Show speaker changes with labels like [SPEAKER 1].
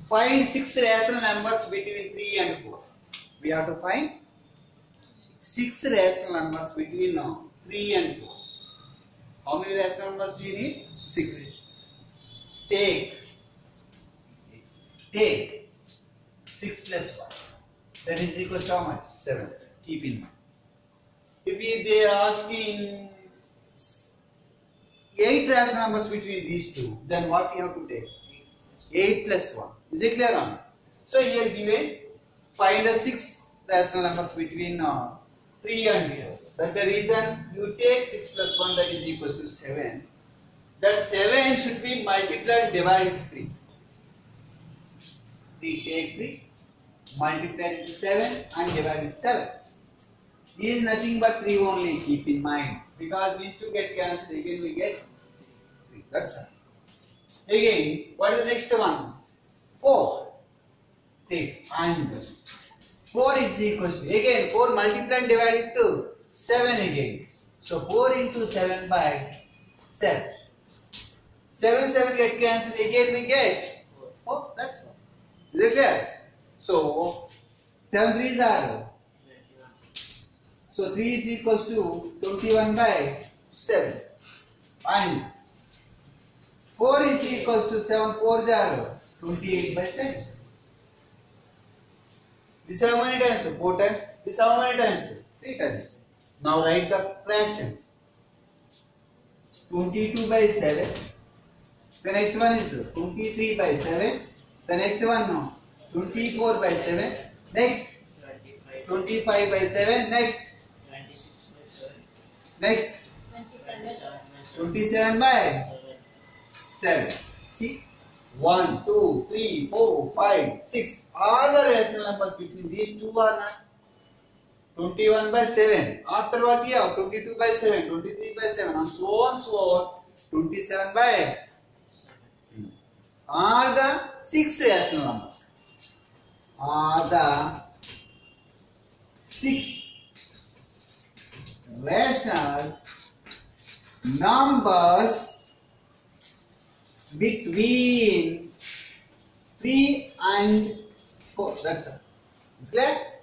[SPEAKER 1] Find 6 rational numbers between 3 and 4. We have to find 6 rational numbers between 3 and 4. How many rational numbers do you need? 6. Take 6 plus 1. That is equal to how much? 7. Keep in mind. If they are asking 8 rational numbers between these two, then what you have to take? 8 plus 1. Is it clear or not? So here given, find the 6 rational numbers between 3 and 4. That's the reason you take 6 plus 1, that is equal to 7. That 7 should be multiplied divided 3. 3 take 3, multiplied into 7 and divided 7. This is nothing but 3 only, keep in mind. Because these two get cancelled, again we get 3. That's all. Again, what is the next one? 4. Take and 4 is equal to, again 4 multiplied and divided to 7 again. So 4 into 7 by 7. 7 get cancelled, again we get 4. That's all. Is it clear? So 7 3s are. So 3 is equals to 21 by 7. And 4 is equals to 7 4s are 28 by 7. This how many times? 4 times. This how many times? 3 times. Now write the fractions. 22 by 7. The next one is 23 by 7. The next one no. 24 by 7. Next 25 by 7. Next
[SPEAKER 2] 26 by 7.
[SPEAKER 1] Next 27 by 7. See? 1, 2, 3, 4, 5, 6. All the rational numbers between these two are not. 21 by 7. After what you have? 22 by 7, 23 by 7, and so on, so on. 27 by 7. Are the 6 rational numbers. Are the 6 rational numbers between 3 and 4. That's all. Is clear?